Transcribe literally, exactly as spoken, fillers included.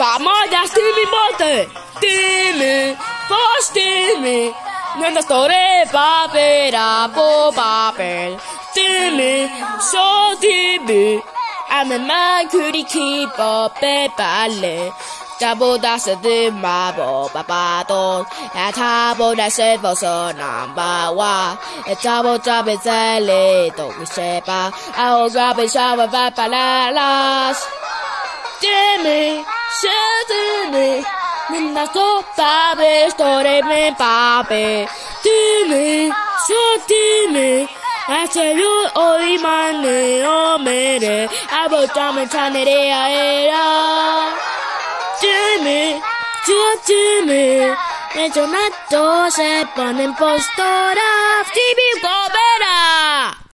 Famosa stimi botte, stimi, for stimi. Nella storia papera, po papel, stimi, so stimi. I'm a man could keep up a ballet. Double that's the marble, babadon. A table that's it for so number one. A double job is a little shape. I will grab a shower by balalas. Jimmy, Jimmy, Nina so baby, story me baby. Jimmy, so Jimmy. I tell you, oh, my name, oh, man, I will jump and turn it out. Jimmy, Jimmy, it's not those, and postora, T V, go better.